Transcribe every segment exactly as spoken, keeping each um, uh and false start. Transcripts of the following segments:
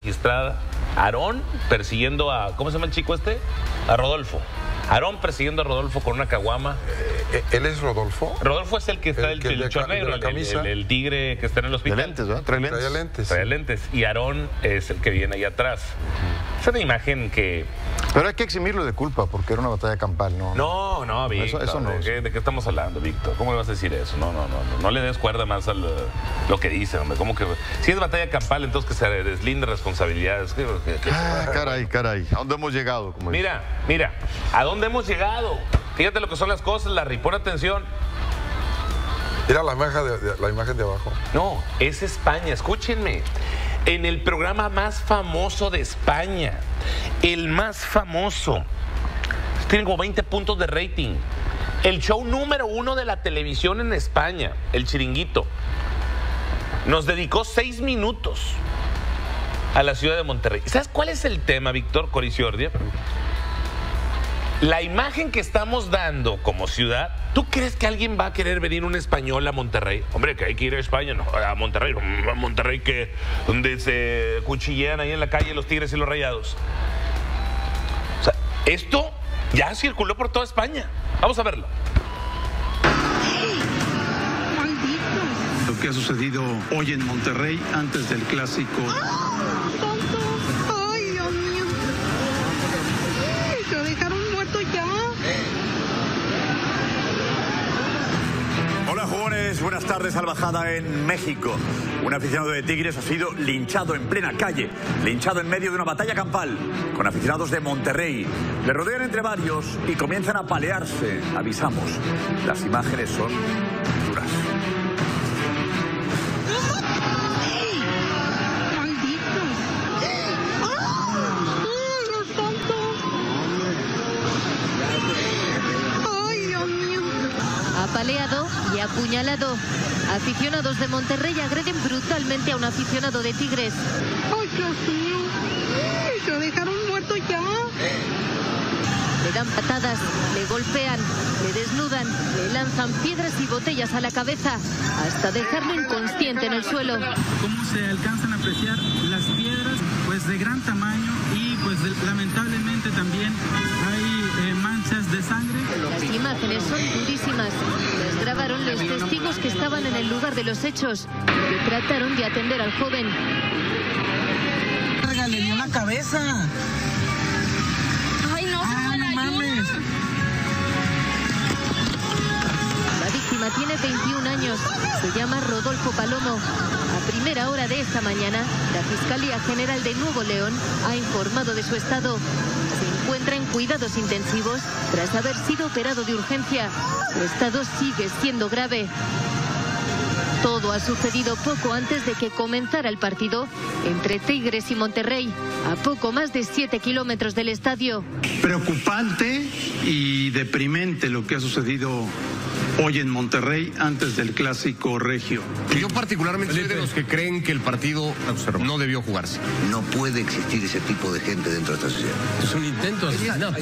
registrada. Aarón persiguiendo a, ¿cómo se llama el chico este? A Rodolfo. Aarón persiguiendo a Rodolfo con una caguama. Eh, ¿Él es Rodolfo? Rodolfo es el que está, el, el, el, el chor negro, el, el, el tigre que está en el hospital. De lentes, ¿verdad? Trae lentes. Trae lentes. Trae lentes. Y Aarón es el que viene ahí atrás. Es una imagen que... Pero hay que eximirlo de culpa, porque era una batalla campal, ¿no? No, no, Víctor. Eso, eso no ¿de, qué, ¿De qué estamos hablando, Víctor? ¿Cómo le vas a decir eso? No, no, no. No, no le des cuerda más a lo, lo que dice, hombre. ¿Cómo que...? Si es batalla campal, entonces que se deslinde responsabilidades. ¿Qué, qué, qué, ah, caray, caray. ¿A dónde hemos llegado? Como mira, dice. mira. ¿A dónde hemos llegado? Fíjate lo que son las cosas, Larry. Pon atención. Mira la imagen de, de, la imagen de abajo. No, es España. Escúchenme. En el programa más famoso de España, el más famoso, tienen como veinte puntos de rating. El show número uno de la televisión en España, El Chiringuito, nos dedicó seis minutos a la ciudad de Monterrey. ¿Sabes cuál es el tema, Víctor Coriciordia? La imagen que estamos dando como ciudad, ¿tú crees que alguien va a querer venir un español a Monterrey? Hombre, que hay que ir a España, no, a Monterrey. A Monterrey, que donde se cuchillean ahí en la calle los Tigres y los Rayados. O sea, esto ya circuló por toda España. Vamos a verlo. Lo que ha sucedido hoy en Monterrey antes del clásico. Hola jóvenes, buenas tardes. Salvajada en México. Un aficionado de Tigres ha sido linchado en plena calle, linchado en medio de una batalla campal con aficionados de Monterrey. Le rodean entre varios y comienzan a palearse. Avisamos, las imágenes son duras. Apaleado y apuñalado. Aficionados de Monterrey agreden brutalmente a un aficionado de Tigres. ¡Ay, Dios mío! ¡Lo dejaron muerto ya! Le dan patadas, le golpean, le desnudan, le lanzan piedras y botellas a la cabeza, hasta dejarlo inconsciente en el suelo. ¿Cómo se alcanzan a apreciar las piedras? Pues de gran tamaño y pues lamentablemente también hay eh, manchas de sangre. Las imágenes son durísimas. Las grabaron los testigos que estaban en el lugar de los hechos y que trataron de atender al joven. Le dio la cabeza. Ay, no, ah, no mames. La víctima tiene veintiún años. Se llama Rodolfo Palomo. A primera hora de esta mañana, la Fiscalía General de Nuevo León ha informado de su estado. Se encuentra en cuidados intensivos tras haber sido operado de urgencia. Su estado sigue siendo grave. Todo ha sucedido poco antes de que comenzara el partido entre Tigres y Monterrey, a poco más de siete kilómetros del estadio. Preocupante y deprimente lo que ha sucedido hoy en Monterrey antes del clásico regio. Yo particularmente soy de los que creen que el partido no debió jugarse. No puede existir ese tipo de gente dentro de esta sociedad. Es un intento de asesinato.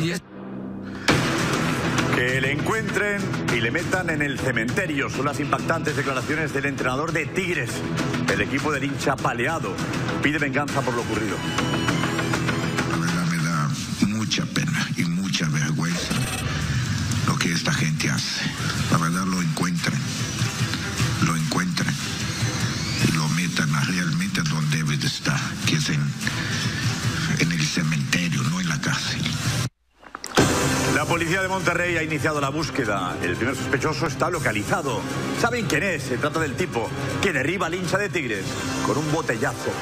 Que le encuentren y le metan en el cementerio. Son las impactantes declaraciones del entrenador de Tigres. El equipo del hincha paleado pide venganza por lo ocurrido. La verdad me da mucha pena y mucha vergüenza lo que esta gente hace. La verdad lo encuentren, lo encuentren y lo metan realmente donde debe de estar, que es en, en el cementerio, no en la cárcel. La policía de Monterrey ha iniciado la búsqueda. El primer sospechoso está localizado. ¿Saben quién es? Se trata del tipo que derriba al hincha de Tigres con un botellazo.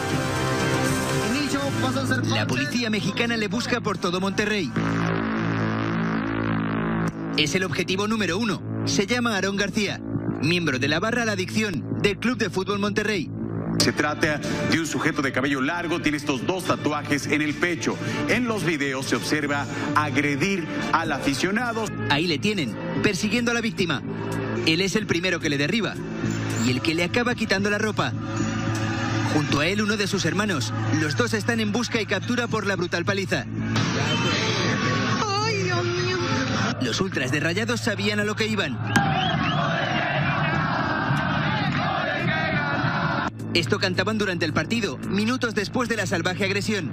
La policía mexicana le busca por todo Monterrey. Es el objetivo número uno. Se llama Aarón García, miembro de la barra La Adicción del Club de Fútbol Monterrey. Se trata de un sujeto de cabello largo, tiene estos dos tatuajes en el pecho. En los videos se observa agredir al aficionado. Ahí le tienen, persiguiendo a la víctima. Él es el primero que le derriba y el que le acaba quitando la ropa. Junto a él uno de sus hermanos. Los dos están en busca y captura por la brutal paliza. Ay, Dios mío. Los ultras de Rayados sabían a lo que iban. Esto cantaban durante el partido, minutos después de la salvaje agresión.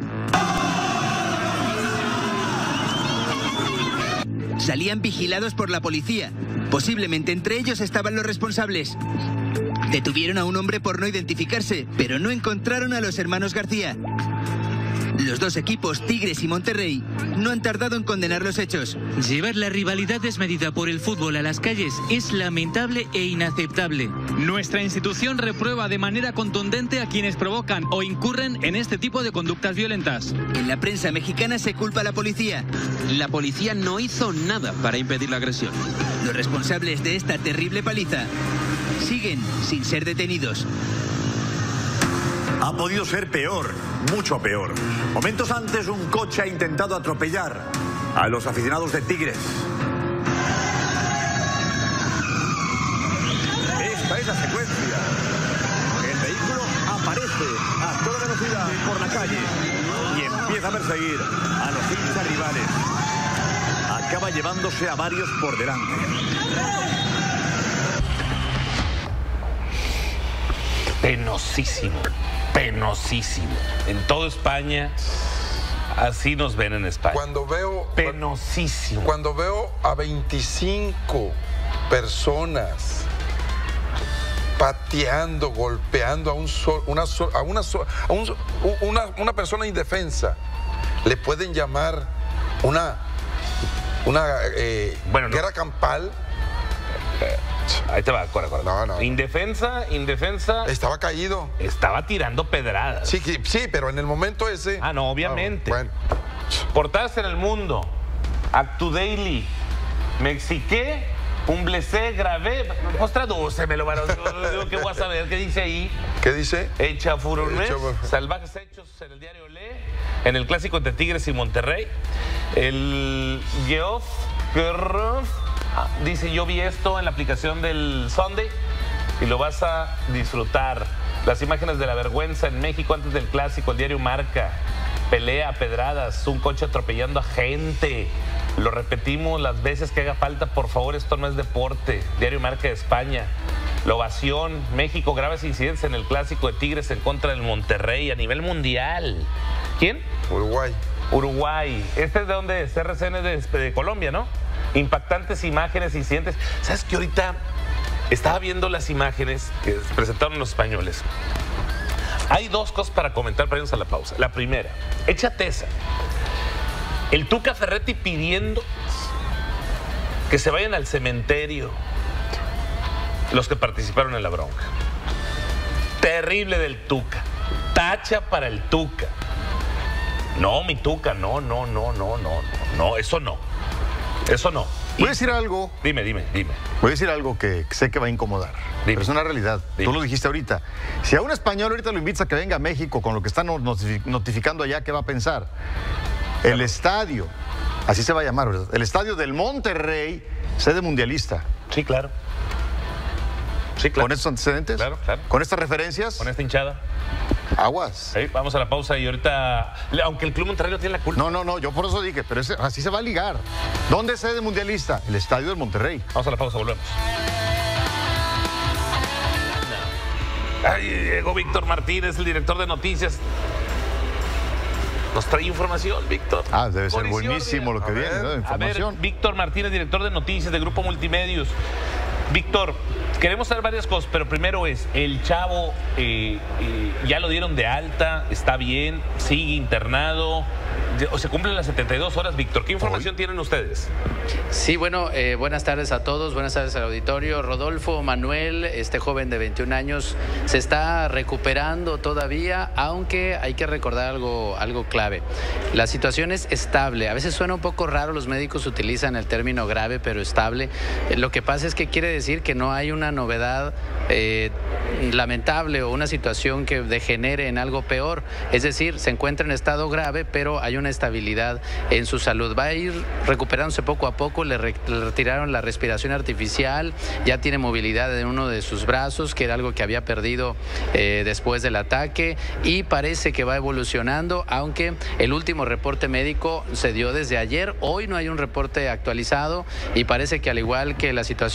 Salían vigilados por la policía. Posiblemente entre ellos estaban los responsables. Detuvieron a un hombre por no identificarse, pero no encontraron a los hermanos García. Los dos equipos, Tigres y Monterrey, no han tardado en condenar los hechos. Llevar la rivalidad desmedida por el fútbol a las calles es lamentable e inaceptable. Nuestra institución reprueba de manera contundente a quienes provocan o incurren en este tipo de conductas violentas. En la prensa mexicana se culpa a la policía. La policía no hizo nada para impedir la agresión. Los responsables de esta terrible paliza siguen sin ser detenidos. Ha podido ser peor, mucho peor. Momentos antes, un coche ha intentado atropellar a los aficionados de Tigres. Esta es la secuencia. El vehículo aparece a toda velocidad por la calle y empieza a perseguir a los hinchas rivales. Acaba llevándose a varios por delante. Penosísimo, penosísimo. En toda España, así nos ven en España. Cuando veo... Penosísimo. Cuando veo a veinticinco personas pateando, golpeando a, un sol, una, sol, a, una, sol, a un, una, una persona indefensa, le pueden llamar una, una eh, bueno, no. guerra campal. Eh, Ahí te va, corre, corre. No, no. Indefensa, indefensa. Estaba caído. Estaba tirando pedradas. Sí, sí, pero en el momento ese. Ah, no, obviamente. Ah, bueno. Portadas en el mundo. Actu Daily. Mexiqué, un blessé grave. Pues tradúcemelo, varón. ¿Qué voy a saber? ¿Qué dice ahí? ¿Qué dice? Hecha furones, salvajes hechos en el diario Le, en el clásico entre Tigres y Monterrey. El Geoff Kerrov dice, yo vi esto en la aplicación del Sunday y lo vas a disfrutar. Las imágenes de la vergüenza en México antes del clásico, el diario Marca. Pelea, pedradas, un coche atropellando a gente. Lo repetimos las veces que haga falta, por favor, esto no es deporte. Diario Marca de España. La ovación, México, graves incidentes en el clásico de Tigres en contra del Monterrey a nivel mundial. ¿Quién? Uruguay. Uruguay. Este es de donde es R C N de, de Colombia, ¿no? Impactantes imágenes, incidentes. ¿Sabes que ahorita estaba viendo las imágenes que presentaron los españoles? Hay dos cosas para comentar para irnos a la pausa. La primera, échate esa. El Tuca Ferretti pidiendo que se vayan al cementerio los que participaron en la bronca. Terrible del Tuca. Tacha para el Tuca. No, mi Tuca, no, no, no, no, no, no, eso no. Eso no. Voy a decir algo. Dime, dime, dime. Voy a decir algo que sé que va a incomodar. Dime. Pero es una realidad. Dime. Tú lo dijiste ahorita. Si a un español ahorita lo invitas a que venga a México con lo que están notificando allá, ¿qué va a pensar? El estadio, así se va a llamar, ¿verdad? El estadio del Monterrey, sede mundialista. Sí, claro. Sí, claro. ¿Con estos antecedentes? Claro, claro. ¿Con estas referencias? Con esta hinchada. Aguas. Sí, vamos a la pausa y ahorita, aunque el Club Monterrey no tiene la culpa. No, no, no, yo por eso dije, pero ese, así se va a ligar. ¿Dónde es sede mundialista? El estadio del Monterrey. Vamos a la pausa, volvemos. Ahí llegó Víctor Martínez, el director de noticias. Nos trae información, Víctor. Ah, debe ser buenísimo lo que a viene, ver, ¿no? Información. A ver, Víctor Martínez, director de noticias de Grupo Multimedios. Víctor, queremos saber varias cosas, pero primero es, el chavo eh, eh, ya lo dieron de alta, está bien, sigue internado, o se cumplen las setenta y dos horas, Víctor. ¿Qué información Hoy. tienen ustedes? Sí, bueno, eh, buenas tardes a todos, buenas tardes al auditorio. Rodolfo Manuel, este joven de veintiún años, se está recuperando todavía, aunque hay que recordar algo, algo clave. La situación es estable, a veces suena un poco raro, los médicos utilizan el término grave, pero estable. Eh, lo que pasa es que quiere decir que no hay una novedad eh, lamentable o una situación que degenere en algo peor. Es decir, se encuentra en estado grave, pero hay una estabilidad en su salud. Va a ir recuperándose poco a poco, le, re le retiraron la respiración artificial, ya tiene movilidad en uno de sus brazos, que era algo que había perdido eh, después del ataque, y parece que va evolucionando, aunque el último reporte médico se dio desde ayer. Hoy no hay un reporte actualizado y parece que, al igual que la situación médica,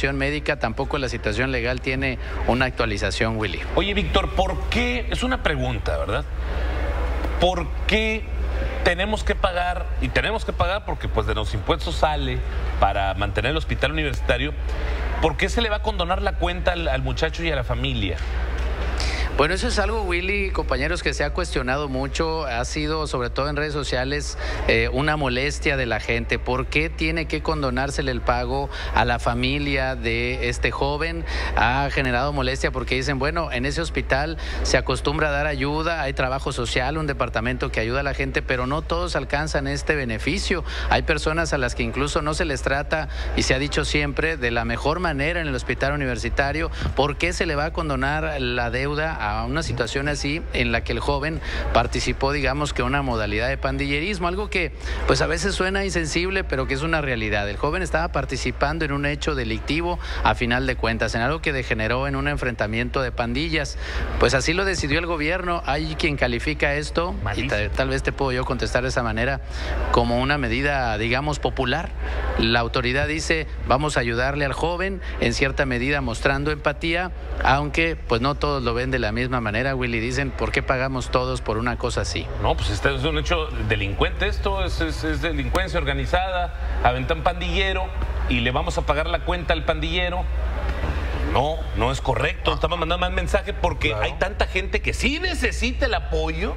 económica, tampoco la situación legal tiene una actualización, Willy. Oye, Víctor, ¿por qué? Es una pregunta, ¿verdad? ¿Por qué tenemos que pagar, y tenemos que pagar porque pues de los impuestos sale para mantener el hospital universitario, ¿por qué se le va a condonar la cuenta al, al muchacho y a la familia? Bueno, eso es algo, Willy, compañeros, que se ha cuestionado mucho, ha sido, sobre todo en redes sociales, eh, una molestia de la gente. ¿Por qué tiene que condonársele el pago a la familia de este joven? Ha generado molestia porque dicen, bueno, en ese hospital se acostumbra a dar ayuda, hay trabajo social, un departamento que ayuda a la gente, pero no todos alcanzan este beneficio. Hay personas a las que incluso no se les trata, y se ha dicho siempre, de la mejor manera en el hospital universitario. ¿Por qué se le va a condonar la deuda a a una situación así en la que el joven participó, digamos, que una modalidad de pandillerismo, algo que pues a veces suena insensible, pero que es una realidad? El joven estaba participando en un hecho delictivo, a final de cuentas, en algo que degeneró en un enfrentamiento de pandillas. Pues así lo decidió el gobierno. Hay quien califica esto, y tal, tal vez te puedo yo contestar de esa manera, como una medida, digamos, popular. La autoridad dice, vamos a ayudarle al joven, en cierta medida mostrando empatía, aunque pues no todos lo ven de la misma manera, Willy. Dicen, ¿por qué pagamos todos por una cosa así? No, pues este es un hecho delincuente, esto es, es, es delincuencia organizada, aventan pandillero y le vamos a pagar la cuenta al pandillero. No, no es correcto, estamos mandando más mensaje porque claro, hay tanta gente que sí necesita el apoyo,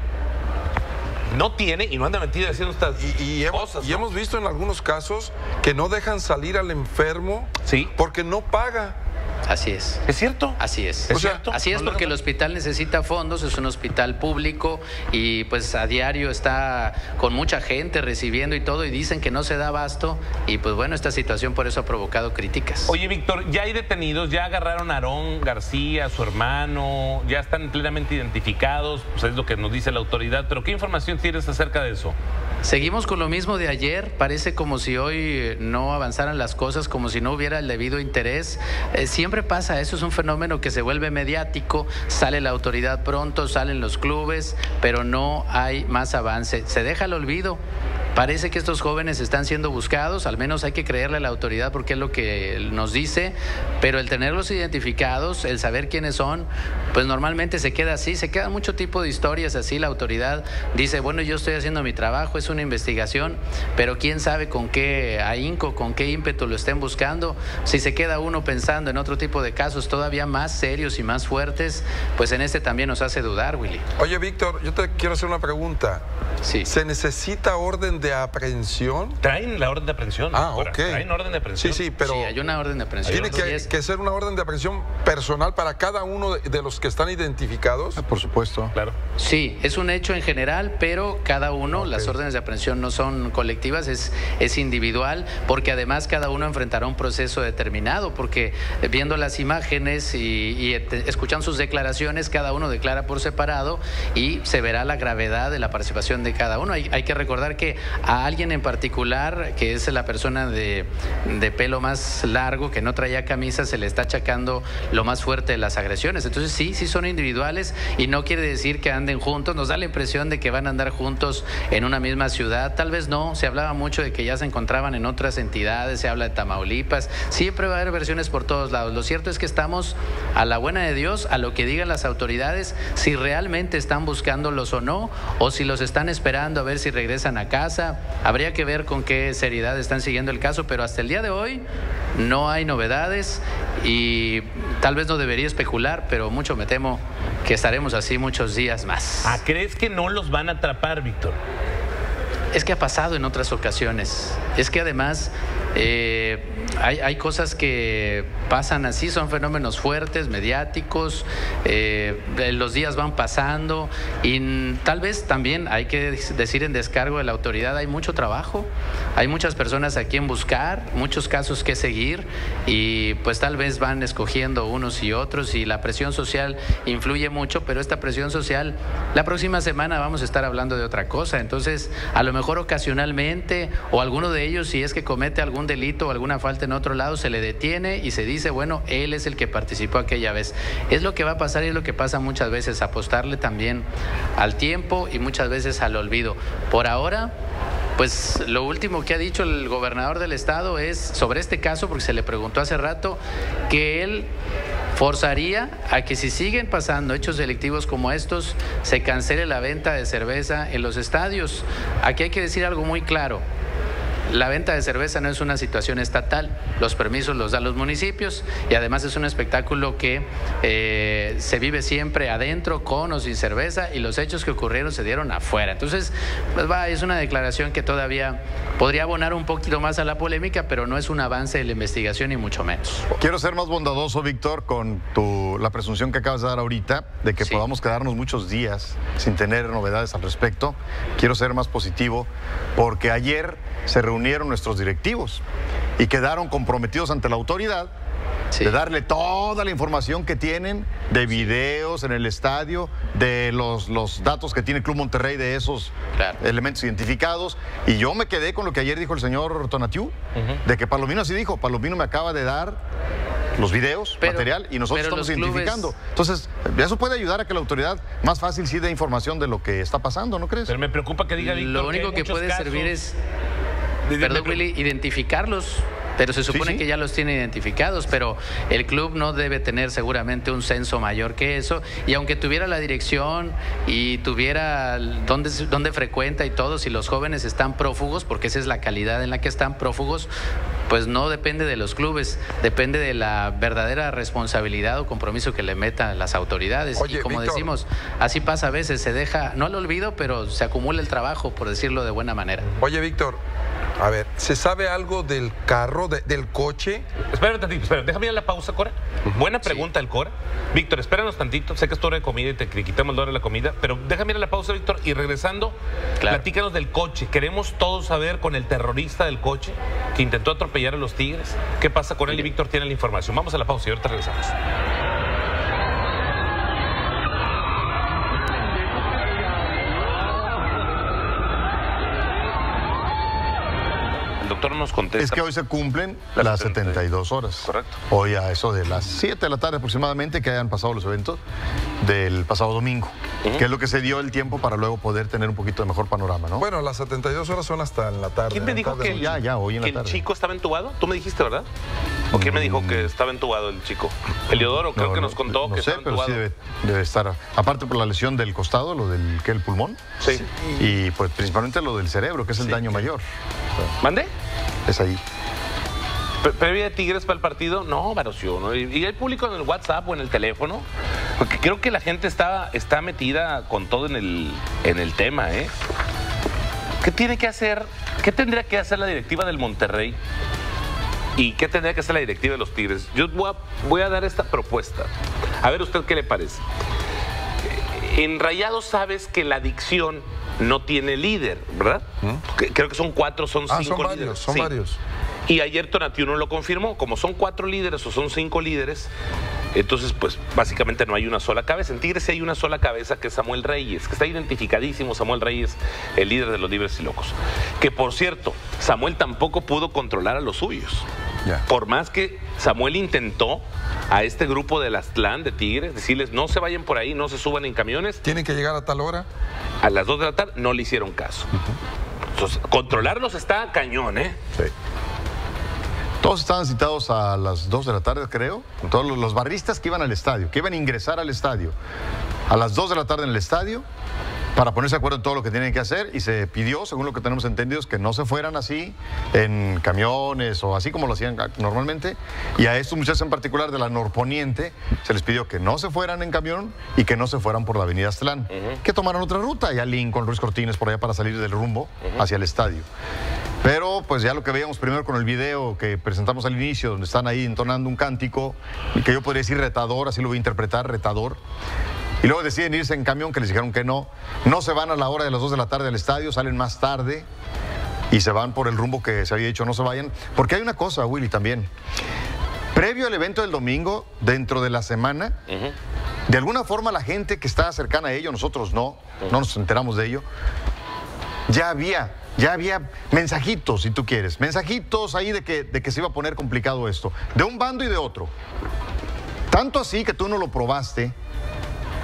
no tiene y no anda metido haciendo estas y, y hemos, cosas, ¿no? Y hemos visto en algunos casos que no dejan salir al enfermo, sí, porque no paga. Así es. ¿Es cierto? Así es. ¿Es cierto? Así es, porque el hospital necesita fondos, es un hospital público y pues a diario está con mucha gente recibiendo y todo, y dicen que no se da abasto, y pues bueno, esta situación por eso ha provocado críticas. Oye, Víctor, ya hay detenidos, ya agarraron a Aarón García, su hermano, ya están plenamente identificados, pues es lo que nos dice la autoridad, pero ¿qué información tienes acerca de eso? Seguimos con lo mismo de ayer, parece como si hoy no avanzaran las cosas, como si no hubiera el debido interés. Eh, siempre pasa, eso es un fenómeno que se vuelve mediático, sale la autoridad pronto, salen los clubes, pero no hay más avance, se deja el olvido. Parece que estos jóvenes están siendo buscados, al menos hay que creerle a la autoridad porque es lo que nos dice, pero el tenerlos identificados, el saber quiénes son, pues normalmente se queda así, se queda mucho tipo de historias así. La autoridad dice, bueno, yo estoy haciendo mi trabajo, es una investigación, pero quién sabe con qué ahínco, con qué ímpetu lo estén buscando. Si se queda uno pensando en otro tipo de casos todavía más serios y más fuertes, pues en este también nos hace dudar, Willy. Oye, Víctor, yo te quiero hacer una pregunta. Sí. ¿Se necesita orden de aprehensión? Traen la orden de aprehensión. Ah, ok. Traen orden de aprehensión. Sí, sí, pero... Sí, hay una orden de aprehensión. ¿Tiene que, que ser una orden de aprehensión personal para cada uno de, de los que están identificados? Ah, por supuesto. Claro. Sí, es un hecho en general, pero cada uno, okay, las órdenes de aprehensión no son colectivas, es, es individual, porque además cada uno enfrentará un proceso determinado, porque viendo las imágenes y, y escuchando sus declaraciones, cada uno declara por separado y se verá la gravedad de la participación de cada uno. Hay, hay que recordar que a alguien en particular, que es la persona de, de pelo más largo, que no traía camisa, se le está achacando lo más fuerte de las agresiones. Entonces sí, sí son individuales y no quiere decir que anden juntos. Nos da la impresión de que van a andar juntos en una misma ciudad. Tal vez no, se hablaba mucho de que ya se encontraban en otras entidades, se habla de Tamaulipas. Siempre va a haber versiones por todos lados. Lo cierto es que estamos a la buena de Dios, a lo que digan las autoridades, si realmente están buscándolos o no, o si los están esperando a ver si regresan a casa. Habría que ver con qué seriedad están siguiendo el caso, pero hasta el día de hoy no hay novedades y tal vez no debería especular, pero mucho me temo que estaremos así muchos días más. Ah, ¿crees que no los van a atrapar, Víctor? Es que ha pasado en otras ocasiones. Es que además eh, hay, hay cosas que pasan así, son fenómenos fuertes, mediáticos, eh, los días van pasando y tal vez también hay que decir en descargo de la autoridad, hay mucho trabajo, hay muchas personas a quien buscar, muchos casos que seguir y pues tal vez van escogiendo unos y otros y la presión social influye mucho, pero esta presión social, la próxima semana vamos a estar hablando de otra cosa, entonces a lo mejor ocasionalmente o alguno de ellos, si es que comete algún delito o alguna falta en otro lado, se le detiene y se dice, bueno, él es el que participó aquella vez. Es lo que va a pasar y es lo que pasa muchas veces, apostarle también al tiempo y muchas veces al olvido. Por ahora Pues lo último que ha dicho el gobernador del estado es sobre este caso, porque se le preguntó hace rato, que él forzaría a que si siguen pasando hechos delictivos como estos, se cancele la venta de cerveza en los estadios. Aquí hay que decir algo muy claro. La venta de cerveza no es una situación estatal, los permisos los dan los municipios y además es un espectáculo que eh, se vive siempre adentro, con o sin cerveza, y los hechos que ocurrieron se dieron afuera. Entonces, pues va, es una declaración que todavía podría abonar un poquito más a la polémica, pero no es un avance de la investigación ni mucho menos. Quiero ser más bondadoso, Víctor, con tu, la presunción que acabas de dar ahorita, de que sí. podamos quedarnos muchos días sin tener novedades al respecto. Quiero ser más positivo, porque ayer se reunieron nuestros directivos y quedaron comprometidos ante la autoridad sí. de darle toda la información que tienen de videos en el estadio, de los, los datos que tiene el Club Monterrey de esos claro. elementos identificados. Y yo me quedé con lo que ayer dijo el señor Tonatiuh, uh-huh. de que Palomino así dijo, Palomino me acaba de dar los videos, pero, material, y nosotros estamos identificando. Clubes... Entonces, eso puede ayudar a que la autoridad más fácil sí dé información de lo que está pasando, ¿no crees? Pero me preocupa que diga Víctor, lo único que, que puede casos... servir es... Perdón, Willy, identificarlos, pero se supone sí, sí. que ya los tiene identificados, pero el club no debe tener seguramente un censo mayor que eso, y aunque tuviera la dirección y tuviera dónde, dónde frecuenta y todo, si los jóvenes están prófugos, porque esa es la calidad en la que están prófugos, pues no depende de los clubes, depende de la verdadera responsabilidad o compromiso que le metan las autoridades. Oye, y como Víctor, decimos, así pasa a veces, se deja, no al olvido, pero se acumula el trabajo, por decirlo de buena manera. Oye, Víctor, a ver, ¿se sabe algo del carro, de, del coche? Espérame tantito, espérame, déjame ir a la pausa, Cora. Uh-huh. Buena pregunta, sí. el Cora. Víctor, espéranos tantito, sé que es hora de comida y te quitamos la hora de la comida, pero déjame ir a la pausa, Víctor, y regresando, claro. platícanos del coche. Queremos todos saber con el terrorista del coche que intentó atropellar a los Tigres. ¿Qué pasa con él? Y Víctor tiene la información. Vamos a la pausa y ahorita regresamos. Doctor nos contesta. Es que hoy se cumplen las, las setenta y dos horas. Correcto. Hoy a eso de las siete de la tarde aproximadamente que hayan pasado los eventos del pasado domingo, uh-huh. que es lo que se dio el tiempo para luego poder tener un poquito de mejor panorama, ¿no? Bueno, las setenta y dos horas son hasta en la tarde. ¿Quién me dijo que, el, ya, ya, hoy en que la tarde. el chico estaba entubado? Tú me dijiste, ¿verdad? ¿O quién mm. me dijo que estaba entubado el chico? Eliodoro creo no, que nos contó no que sé, estaba pero entubado. Sí debe, debe estar, aparte por la lesión del costado, lo del que el pulmón. Sí. Y pues principalmente lo del cerebro, que es el sí. daño mayor. ¿Mande? Es ahí. ¿Previa de Tigres para el partido? No, Barocio, ¿no? Y, y hay público en el WhatsApp o en el teléfono, porque creo que la gente está, está metida con todo en el, en el tema, ¿eh? ¿Qué tiene que hacer? ¿Qué tendría que hacer la directiva del Monterrey? ¿Y qué tendría que hacer la directiva de los Tigres? Yo voy a, voy a dar esta propuesta. A ver usted qué le parece. En Rayados sabes que la adicción no tiene líder, ¿verdad? ¿Mm? Creo que son cuatro, son ah, cinco son varios, líderes. Son sí. varios. Y ayer Tonatiuh no lo confirmó. Como son cuatro líderes o son cinco líderes, entonces pues básicamente no hay una sola cabeza. En Tigres sí hay una sola cabeza, que es Samuel Reyes, que está identificadísimo. Samuel Reyes, el líder de los libres y locos. Que por cierto, Samuel tampoco pudo controlar a los suyos. Yeah. Por más que Samuel intentó a este grupo del Aztlán de Tigres decirles no se vayan por ahí, no se suban en camiones. ¿Tienen que llegar a tal hora? A las dos de la tarde no le hicieron caso. Uh-huh. Entonces, controlarlos está cañón, ¿eh? Sí. Todos estaban citados a las dos de la tarde, creo. Todos los, los barristas que iban al estadio, que iban a ingresar al estadio. A las dos de la tarde en el estadio, para ponerse de acuerdo en todo lo que tienen que hacer, y se pidió, según lo que tenemos entendido, que no se fueran así en camiones o así como lo hacían normalmente. Y a estos muchachos en particular de la norponiente se les pidió que no se fueran en camión y que no se fueran por la avenida Aztlán, uh-huh. que tomaran otra ruta, ya Lincoln, Ruiz Cortines, por allá para salir del rumbo uh-huh. hacia el estadio. Pero pues ya lo que veíamos primero con el video que presentamos al inicio, donde están ahí entonando un cántico, que yo podría decir retador, así lo voy a interpretar, retador. Y luego deciden irse en camión, que les dijeron que no. No se van a la hora de las dos de la tarde al estadio, salen más tarde y se van por el rumbo que se había dicho no se vayan. Porque hay una cosa, Willy, también. Previo al evento del domingo, dentro de la semana, uh-huh. de alguna forma la gente que está cercana a ello, nosotros no, uh-huh. no nos enteramos de ello, ya había... Ya había mensajitos, si tú quieres, mensajitos ahí de que, de que se iba a poner complicado esto, de un bando y de otro. Tanto así que tú no lo probaste,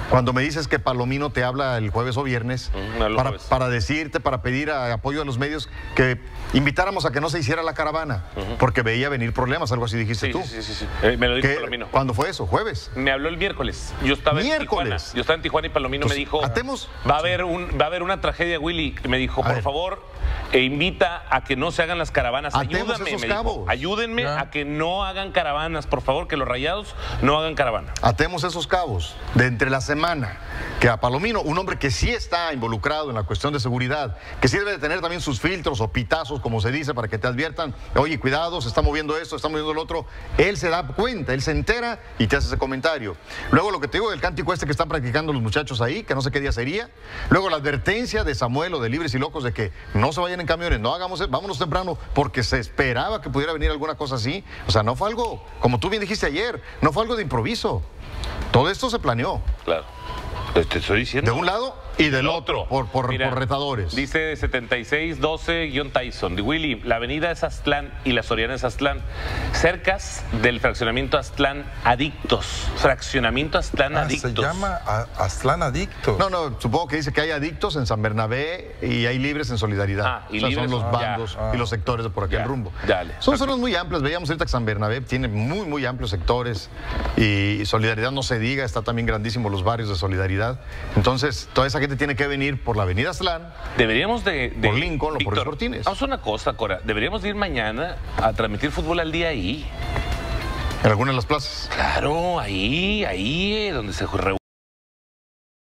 Cuando me dices que Palomino te habla el jueves o viernes uh, para, para decirte, para pedir a, apoyo a los medios, que invitáramos a que no se hiciera la caravana, uh-huh. porque veía venir problemas, algo así dijiste sí, tú. Sí, sí, sí. Eh, me lo dijo Palomino. ¿Cuándo fue eso? ¿Jueves? Me habló el miércoles. Yo estaba ¿Miércoles? en Tijuana. Yo estaba en Tijuana y Palomino pues, me dijo, atemos. Va a haber un, va a haber una tragedia, Willy. Me dijo, a por ver. favor, e invita a que no se hagan las caravanas. Atemos Ayúdame, esos me cabos. dijo. Ayúdenme ¿Ya? a que no hagan caravanas, por favor, que los Rayados no hagan caravana. Atemos esos cabos de entre la semana, que a Palomino, un hombre que sí está involucrado en la cuestión de seguridad, que sí debe de tener también sus filtros o pitazos, como se dice, para que te adviertan, oye, cuidado, se está moviendo esto, se está moviendo lo otro. Él se da cuenta, él se entera y te hace ese comentario. Luego lo que te digo del cántico este que están practicando los muchachos ahí, que no sé qué día sería. Luego la advertencia de Samuel o de Libres y Locos de que no se vayan en camiones, no hagamos, vámonos temprano, porque se esperaba que pudiera venir alguna cosa así. O sea, no fue algo, como tú bien dijiste ayer, no fue algo de improviso. Todo esto se planeó. Claro. Te estoy diciendo. De un lado y del otro, por, por, Mira, por retadores. Dice setenta y seis doce Tyson. De Willy, la avenida es Aztlán y la Soriana es Aztlán. Cercas del fraccionamiento Aztlán Adictos. Fraccionamiento Aztlán ah, Adictos. Se llama Aztlán Adictos. No, no, supongo que dice que hay adictos en San Bernabé y hay libres en Solidaridad. Ah, y o sea, libres, son los ah, bandos ya, y los sectores de por aquel ya, rumbo. Dale. Son zonas muy amplias. Veíamos ahorita que San Bernabé tiene muy, muy amplios sectores y Solidaridad no se diga, está también grandísimo los barrios de Solidaridad. Entonces, toda esa gente tiene que venir por la avenida Aztlán. Deberíamos de... de por Lincoln o por los Cortines. Vamos a una cosa, Cora. Deberíamos de ir mañana a transmitir fútbol al día ahí. ¿En alguna de las plazas? Claro, ahí, ahí, donde se reúne.